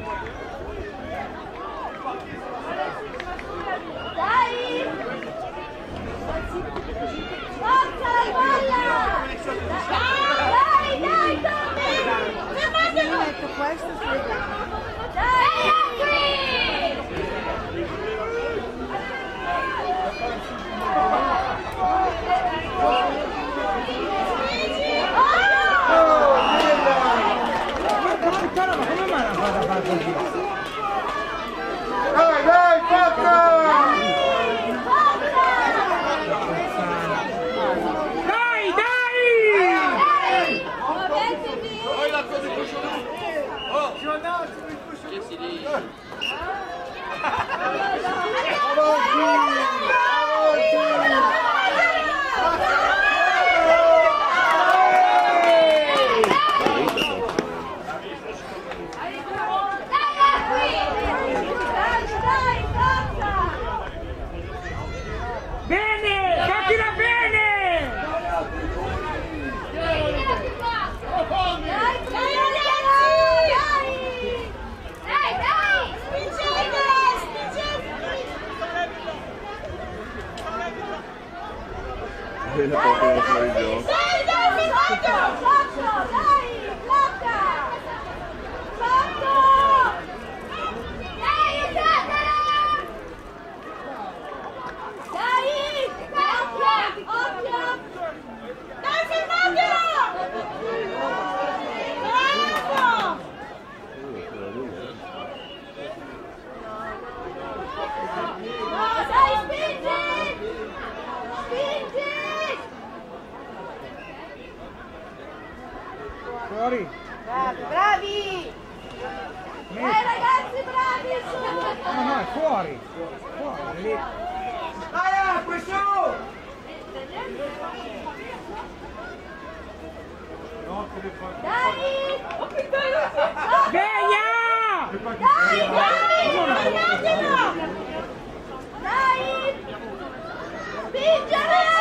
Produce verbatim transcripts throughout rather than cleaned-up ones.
Dai, dai, forza! Dai, dai! Poi la cosa di cochon. Oh, je Qu'est-ce qu'il est? Bene, battila bene! Fuori! Bravi, bravi! Dai ragazzi, bravi! No, no, è fuori! Fuori, lì! Dai, acqua, su! Dai! Sveglia! Dai, dai! Guardatelo! Dai! Spingere!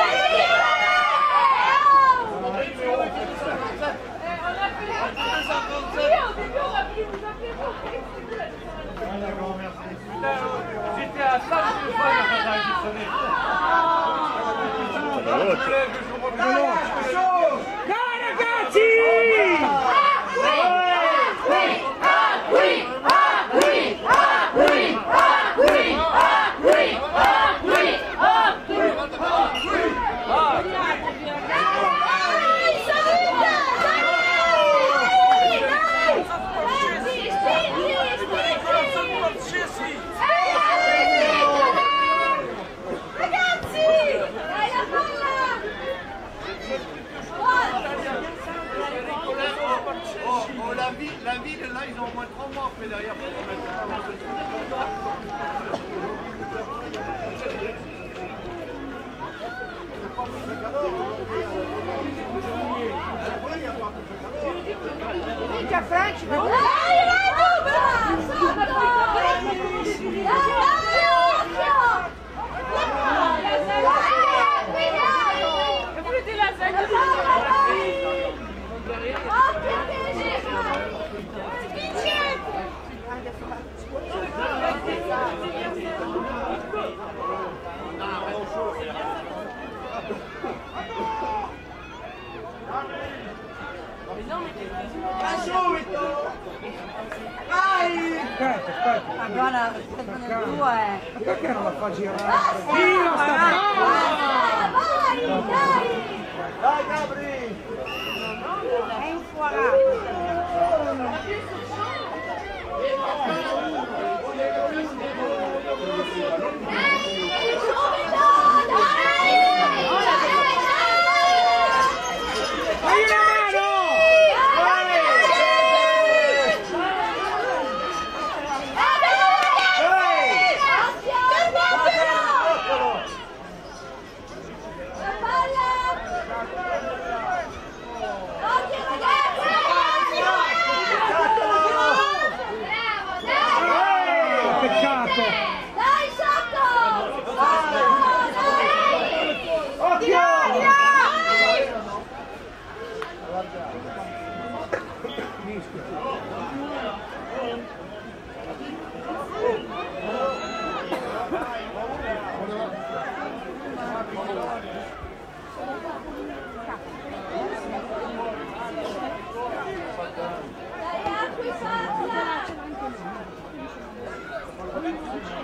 J'étais à ça, je fois la Dai ragazzi! La ville, la ville, là, ils ont au moins trois mois après derrière pour remettre. Minchia Franci, ma dai, dai, Aspetta, aspetta! Madonna, sono due! Ma perché non la fa girare? Sì, non sta vai, dai! Dai, Gabri! È infuorato! Fai una mano! Peccato! Dai, sotto! Occhio!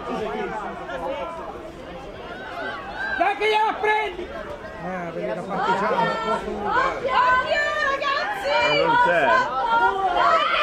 Dai che gliela prendi! Eh, vedi la partigiana. Occhio ragazzi! Non c'è.